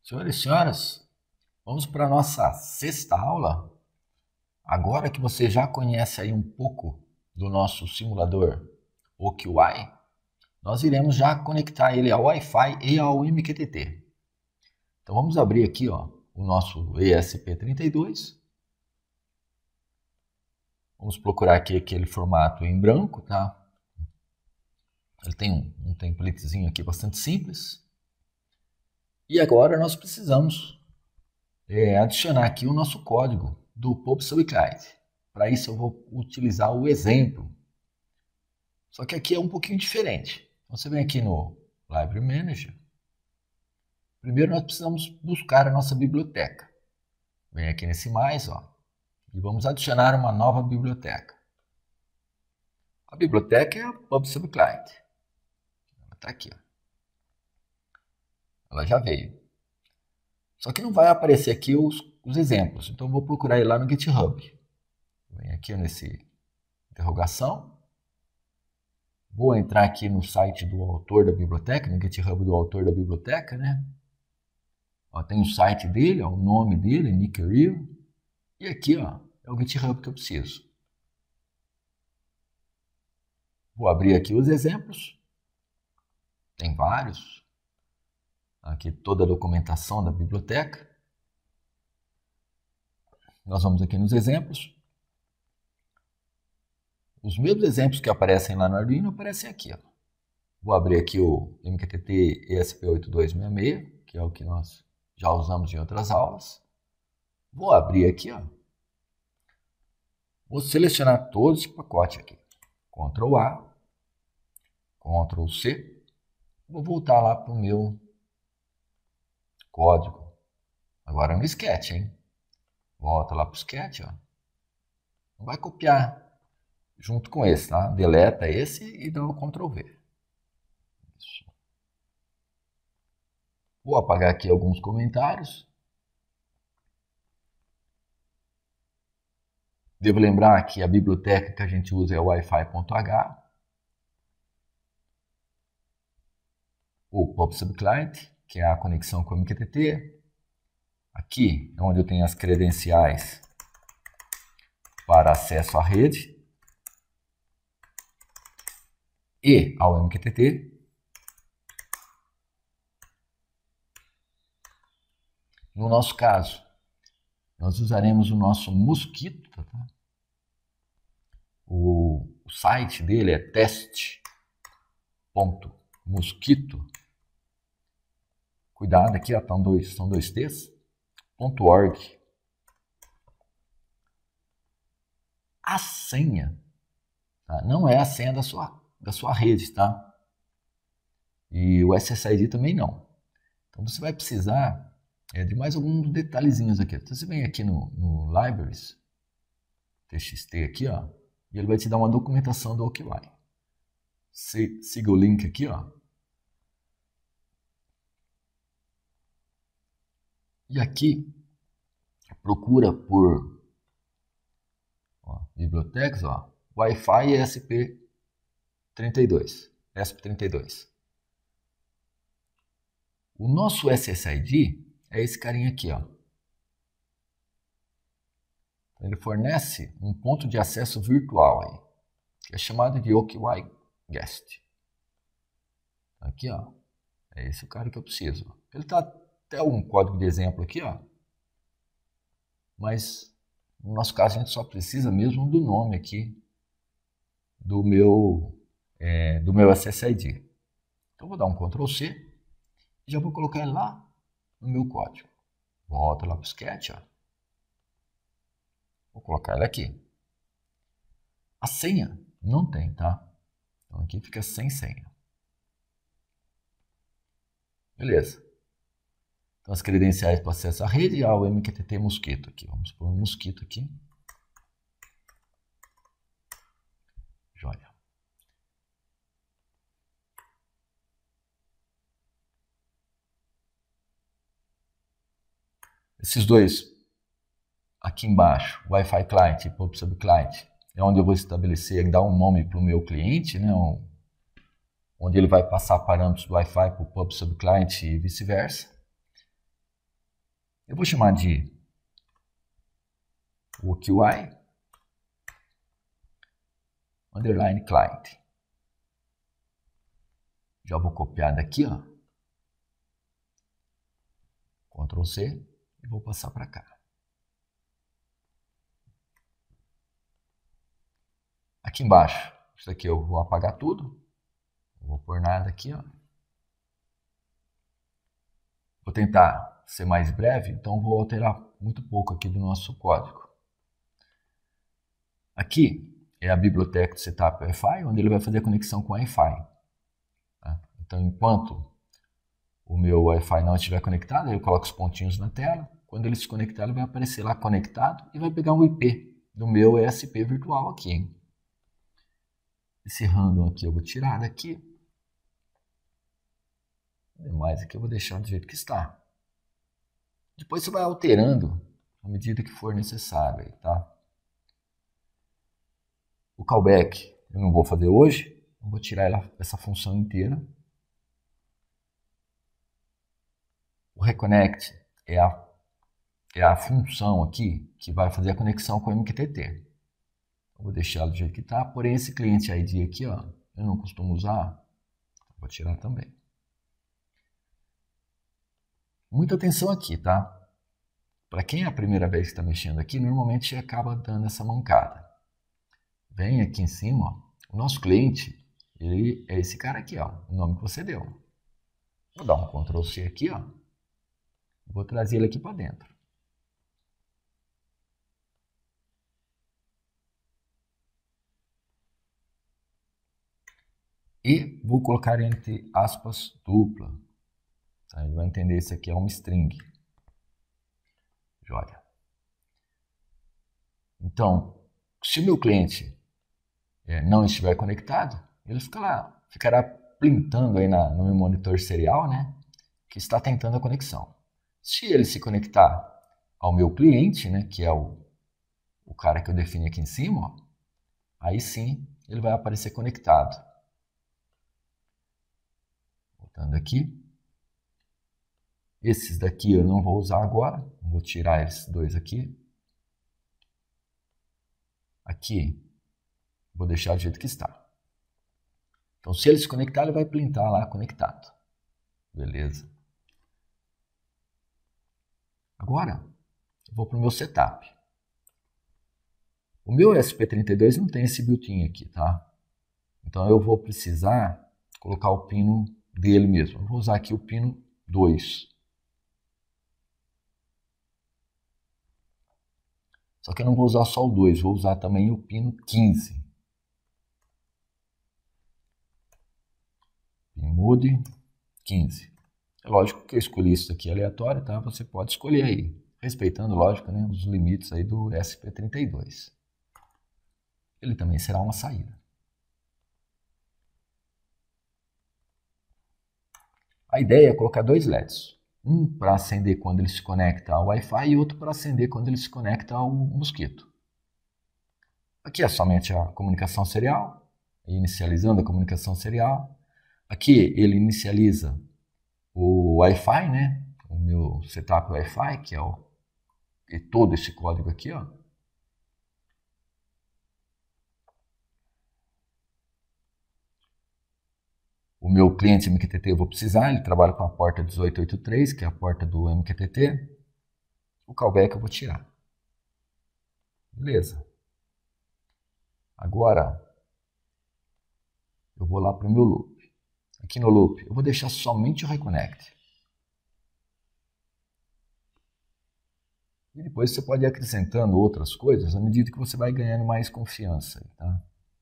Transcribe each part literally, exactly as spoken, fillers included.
Senhores e senhoras, vamos para a nossa sexta aula. Agora que você já conhece aí um pouco do nosso simulador O Q I, nós iremos já conectar ele ao Wi-Fi e ao M Q T T. Então vamos abrir aqui ó, o nosso E S P trinta e dois. Vamos procurar aqui aquele formato em branco, tá? Ele tem um, um templatezinho aqui bastante simples. E agora nós precisamos é, adicionar aqui o nosso código do PubSubClient. Para isso eu vou utilizar o exemplo. Só que aqui é um pouquinho diferente. Você vem aqui no Library Manager. Primeiro nós precisamos buscar a nossa biblioteca. Vem aqui nesse mais, ó, e vamos adicionar uma nova biblioteca. A biblioteca é a PubSubClient. Ela está aqui, ó. Ela já veio. Só que não vai aparecer aqui os, os exemplos. Então eu vou procurar ele lá no GitHub. Vem aqui nesse interrogação. Vou entrar aqui no site do autor da biblioteca, no GitHub do autor da biblioteca, né? Ó, tem o site dele, ó, o nome dele, Nick Real. E aqui ó, é o GitHub que eu preciso. Vou abrir aqui os exemplos. Tem vários. Aqui toda a documentação da biblioteca. Nós vamos aqui nos exemplos. Os mesmos exemplos que aparecem lá no Arduino aparecem aqui. Ó. Vou abrir aqui o M Q T T E S P oito dois seis seis, que é o que nós já usamos em outras aulas. Vou abrir aqui, ó. Vou selecionar todo esse pacote aqui. control A, control C. Vou voltar lá para o meu código. Agora no Sketch, hein? Volta lá para o Sketch, ó. Não vai copiar junto com esse, tá? Deleta esse e dá o control V. Isso. Vou apagar aqui alguns comentários. Devo lembrar que a biblioteca que a gente usa é o Wi-Fi.h. O PubSubClient, que é a conexão com o M Q T T. Aqui é onde eu tenho as credenciais para acesso à rede e ao M Q T T. No nosso caso, nós usaremos o nosso Mosquito. Tá? O, o site dele é teste ponto mosquito. Cuidado aqui, ó, são dois, são dois T's. .org. A senha, tá? Não é a senha da sua, da sua rede, tá? E o S S I D também não. Então você vai precisar é, de mais alguns detalhezinhos aqui. Então você vem aqui no, no Libraries, T X T aqui, ó, e ele vai te dar uma documentação do O Q I. Se, siga o link aqui, ó. E aqui, procura por ó, bibliotecas, ó, Wi-Fi E S P trinta e dois. E S P trinta e dois. O nosso S S I D é esse carinha aqui, ó. Ele fornece um ponto de acesso virtual aí, que é chamado de O Q I Guest. Aqui, ó, é esse o cara que eu preciso. Ele está até um código de exemplo aqui, ó. Mas no nosso caso a gente só precisa mesmo do nome aqui do meu é, do meu S S I D. Então vou dar um control C e já vou colocar ele lá no meu código. Volta lá para o Sketch, ó. Vou colocar ele aqui. A senha não tem, tá? Então aqui fica sem senha. Beleza. Então as credenciais para acesso à rede e ao M Q T T Mosquito aqui. Vamos pôr um Mosquito aqui. Joia. Esses dois aqui embaixo, Wi-Fi Client e PubSubClient, é onde eu vou estabelecer, dar um nome para o meu cliente, né? Um, onde ele vai passar parâmetros do Wi-Fi para o PubSubClient e vice-versa. Eu vou chamar de o Q I underline client. Já vou copiar daqui, ó. Ctrl C e vou passar para cá. Aqui embaixo, isso aqui eu vou apagar tudo. Não vou pôr nada aqui, ó. Vou tentar ser mais breve, então vou alterar muito pouco aqui do nosso código. Aqui é a biblioteca do setup Wi-Fi, onde ele vai fazer a conexão com o Wi-Fi. Tá? Então, enquanto o meu Wi-Fi não estiver conectado, eu coloco os pontinhos na tela. Quando ele se conectar, ele vai aparecer lá conectado e vai pegar um I P do meu E S P virtual aqui, hein? Esse random aqui eu vou tirar daqui. Demais aqui eu vou deixar do jeito que está. Depois você vai alterando à medida que for necessário, aí, tá? O callback eu não vou fazer hoje, eu vou tirar ela, essa função inteira. O reconnect é a, é a função aqui que vai fazer a conexão com o M Q T T. Eu vou deixar do jeito que está, porém esse cliente I D aqui, ó, eu não costumo usar, vou tirar também. Muita atenção aqui, tá? Para quem é a primeira vez que está mexendo aqui, normalmente acaba dando essa mancada. Vem aqui em cima, ó, o nosso cliente, ele é esse cara aqui, ó, o nome que você deu. Vou dar um Ctrl C aqui, ó, vou trazer ele aqui para dentro. E vou colocar entre aspas dupla. Tá? Ele vai entender que isso aqui é uma string. Joia. Então, se o meu cliente é, não estiver conectado, ele fica lá, ficará printando aí na, no meu monitor serial, né, que está tentando a conexão. Se ele se conectar ao meu cliente, né, que é o, o cara que eu defini aqui em cima, ó, aí sim ele vai aparecer conectado. Voltando aqui. Esses daqui eu não vou usar agora. Vou tirar esses dois aqui. Aqui, vou deixar do jeito que está. Então, se ele se conectar, ele vai printar lá conectado. Beleza. Agora, eu vou para o meu setup. O meu E S P trinta e dois não tem esse built-in aqui, tá? Então, eu vou precisar colocar o pino dele mesmo. Eu vou usar aqui o pino dois. Só que eu não vou usar só o dois, vou usar também o pino quinze. Pin mode quinze. É lógico que eu escolhi isso aqui aleatório, tá? Você pode escolher aí, respeitando, lógico, né, os limites aí do E S P trinta e dois. Ele também será uma saída. A ideia é colocar dois L E Ds. Um para acender quando ele se conecta ao Wi-Fi e outro para acender quando ele se conecta ao mosquito. Aqui é somente a comunicação serial, inicializando a comunicação serial. Aqui ele inicializa o Wi-Fi, né? O meu setup Wi-Fi, que é o, e todo esse código aqui, ó. O meu cliente M Q T T eu vou precisar, ele trabalha com a porta dezoito oitenta e três, que é a porta do M Q T T. O callback eu vou tirar. Beleza. Agora, eu vou lá para o meu loop. Aqui no loop, eu vou deixar somente o reconnect. E depois você pode ir acrescentando outras coisas à medida que você vai ganhando mais confiança. Tá?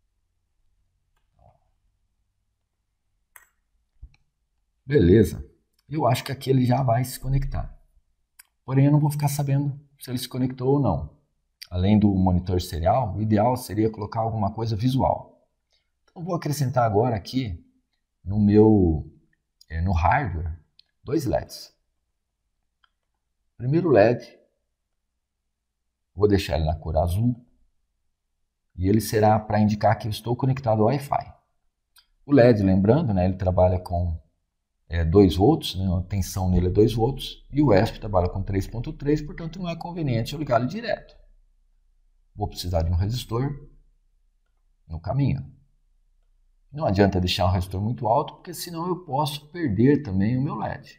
Beleza. Eu acho que aqui ele já vai se conectar. Porém, eu não vou ficar sabendo se ele se conectou ou não. Além do monitor serial, o ideal seria colocar alguma coisa visual. Então, vou acrescentar agora aqui no meu é, no hardware dois L E Ds. Primeiro L E D, vou deixar ele na cor azul e ele será para indicar que eu estou conectado ao Wi-Fi. O L E D, lembrando, né, ele trabalha com é dois volts, né? A tensão nele é dois volts, e o E S P trabalha com três ponto três, portanto não é conveniente eu ligar ele direto. Vou precisar de um resistor no caminho. Não adianta deixar um resistor muito alto, porque senão eu posso perder também o meu L E D.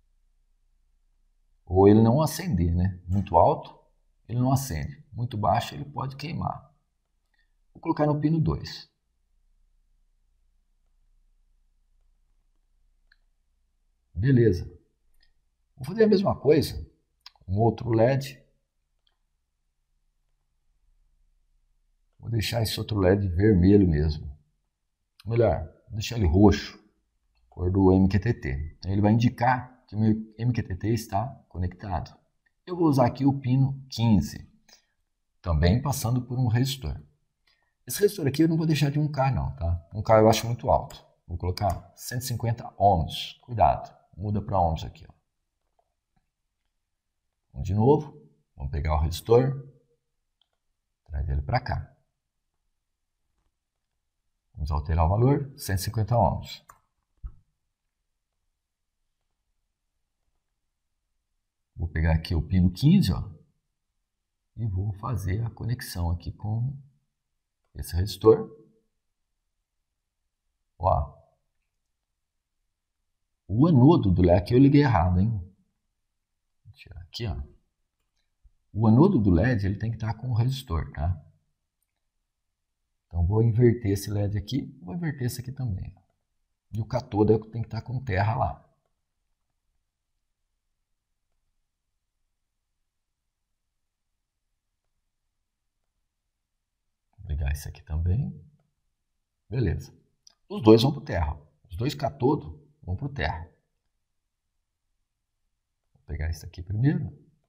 Ou ele não acender, né? Muito alto, ele não acende. Muito baixo, ele pode queimar. Vou colocar no pino dois. Beleza. Vou fazer a mesma coisa com um outro L E D. Vou deixar esse outro L E D vermelho mesmo. Melhor, vou deixar ele roxo, cor do M Q T T. Então ele vai indicar que o meu M Q T T está conectado. Eu vou usar aqui o pino quinze, também passando por um resistor. Esse resistor aqui eu não vou deixar de um K não, tá? um K eu acho muito alto. Vou colocar cento e cinquenta ohms. Cuidado, muda para ohms aqui. Ó. Vamos de novo, vamos pegar o resistor, traz ele para cá. Vamos alterar o valor, cento e cinquenta ohms. Vou pegar aqui o pino quinze, ó, e vou fazer a conexão aqui com esse resistor. Ó. O anodo do L E D, aqui eu liguei errado, hein? Vou tirar aqui, ó. O anodo do L E D ele tem que estar com o resistor, tá? Então vou inverter esse L E D aqui, vou inverter esse aqui também. E o cátodo tem que estar com terra lá. Vou ligar esse aqui também. Beleza. Os dois vão para o terra. Os dois cátodos vão para o terra. Vou pegar esse aqui primeiro.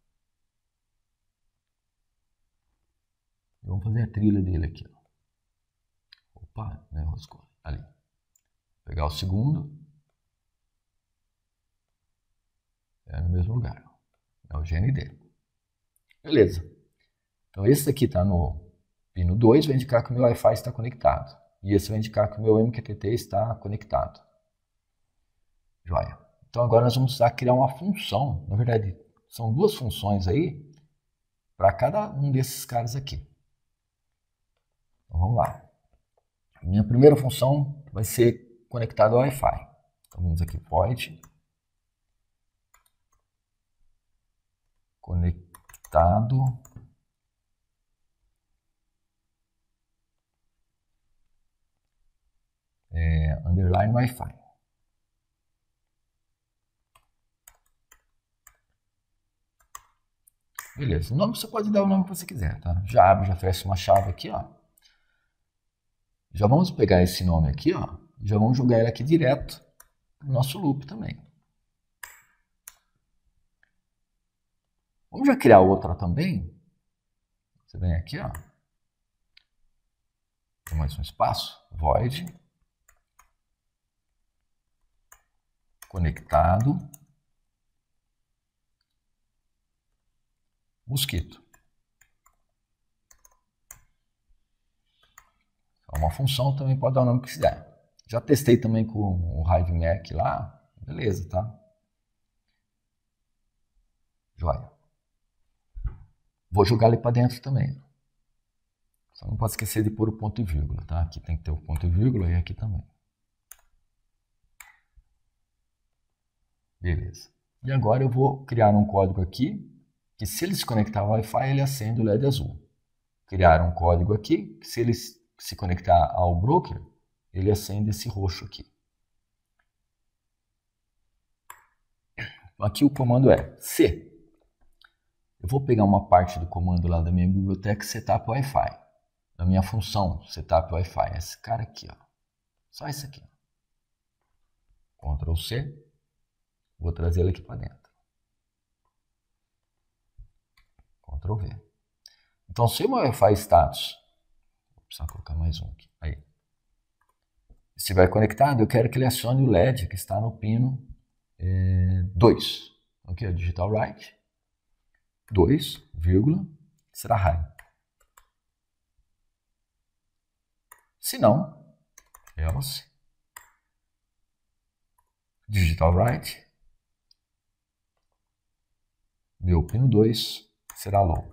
E vamos fazer a trilha dele aqui. Ó. Opa, né, roscou. Ali. Vou pegar o segundo. É no mesmo lugar. É o G N D. Beleza. Então esse aqui está no pino dois, vai indicar que o meu Wi-Fi está conectado. E esse vai indicar que o meu M Q T T está conectado. Joia. Então agora nós vamos precisar criar uma função. Na verdade, são duas funções aí para cada um desses caras aqui. Então vamos lá. Minha primeira função vai ser conectada ao Wi-Fi. Então vamos aqui, void conectado é, underline Wi-Fi. Beleza, o nome você pode dar o nome que você quiser, tá? Já abre, já fecha uma chave aqui, ó. Já vamos pegar esse nome aqui, ó, e já vamos jogar ele aqui direto no nosso loop também. Vamos já criar outra também. Você vem aqui, ó. Tem mais um espaço. Void. Conectado. Mosquito. É uma função, também pode dar o nome que quiser. Já testei também com o HiveMac lá. Beleza, tá? Joia. Vou jogar ele para dentro também. Só não pode esquecer de pôr o ponto e vírgula, tá? Aqui tem que ter o ponto e vírgula e aqui também. Beleza. E agora eu vou criar um código aqui, que se ele se conectar ao Wi-Fi, ele acende o L E D azul. Criar um código aqui, que se ele se conectar ao broker, ele acende esse roxo aqui. Aqui o comando é C. Eu vou pegar uma parte do comando lá da minha biblioteca setup Wi-Fi. Da minha função setup Wi-Fi. Esse cara aqui, ó. Só esse aqui. control C. Vou trazer ele aqui para dentro. control V. Então, se o meu Wi-Fi status... Vou precisar colocar mais um aqui. Aí. Se estiver conectado, eu quero que ele acione o L E D que está no pino é, dois. Então, aqui é digital write. dois, vírgula, será high. Se não, else Digital Write. Meu pino dois será low.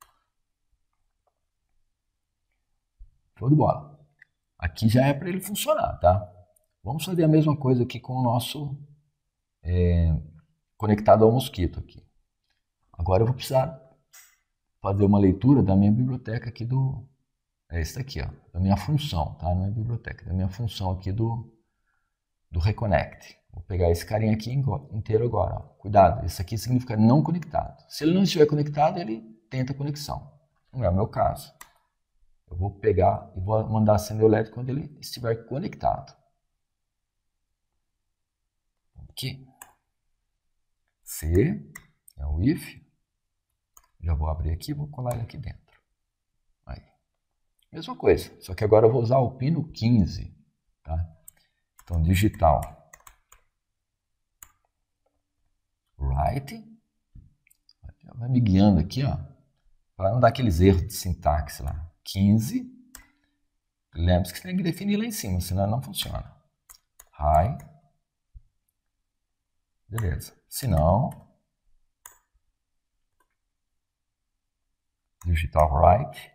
Show de bola. Aqui já é para ele funcionar, tá? Vamos fazer a mesma coisa aqui com o nosso é, conectado ao mosquito aqui. Agora eu vou precisar fazer uma leitura da minha biblioteca aqui do... É esse aqui, ó. Da minha função, tá? Não é biblioteca. Da minha função aqui do, do Reconnect. Vou pegar esse carinha aqui inteiro agora. Ó. Cuidado, isso aqui significa não conectado. Se ele não estiver conectado, ele tenta conexão. Não é o meu caso. Eu vou pegar e vou mandar acender o L E D quando ele estiver conectado. Aqui. C é o if. Já vou abrir aqui e vou colar ele aqui dentro. Aí. Mesma coisa, só que agora eu vou usar o pino quinze. Tá? Então, digital. Write. Vai me guiando aqui, ó, para não dar aqueles erros de sintaxe lá. quinze. Lembre-se que você tem que definir lá em cima, senão não funciona. High. Beleza. Se não, digital write.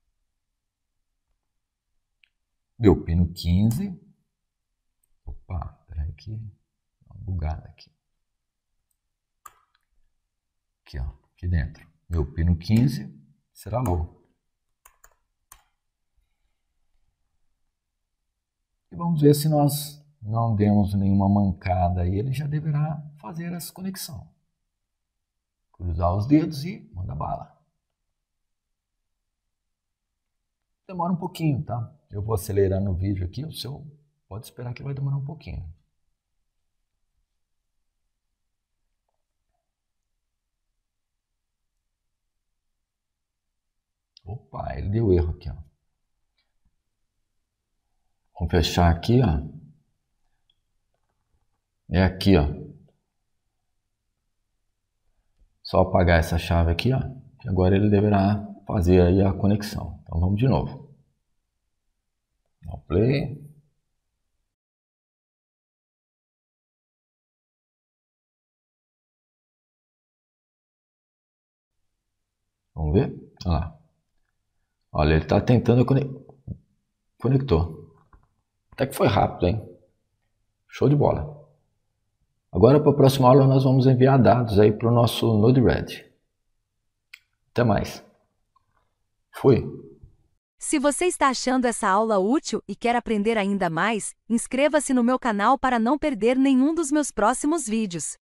Meu pino quinze. Opa, peraí que dá uma bugada aqui. Aqui, ó, aqui dentro. Meu pino quinze será low. E vamos ver se nós não demos nenhuma mancada aí, ele já deverá fazer essa conexão. Cruzar os dedos e manda bala. Demora um pouquinho, tá? Eu vou acelerando o vídeo aqui, o seu pode esperar que vai demorar um pouquinho. Opa, ele deu erro aqui, ó. Vamos fechar aqui, ó. É aqui, ó. Só apagar essa chave aqui, ó. E agora ele deverá fazer aí a conexão. Então vamos de novo. Dá o play. Vamos ver? Olha lá. Olha, ele está tentando conectar. Conectou. Até que foi rápido, hein? Show de bola. Agora, para a próxima aula, nós vamos enviar dados aí para o nosso Node-RED. Até mais. Fui. Se você está achando essa aula útil e quer aprender ainda mais, inscreva-se no meu canal para não perder nenhum dos meus próximos vídeos.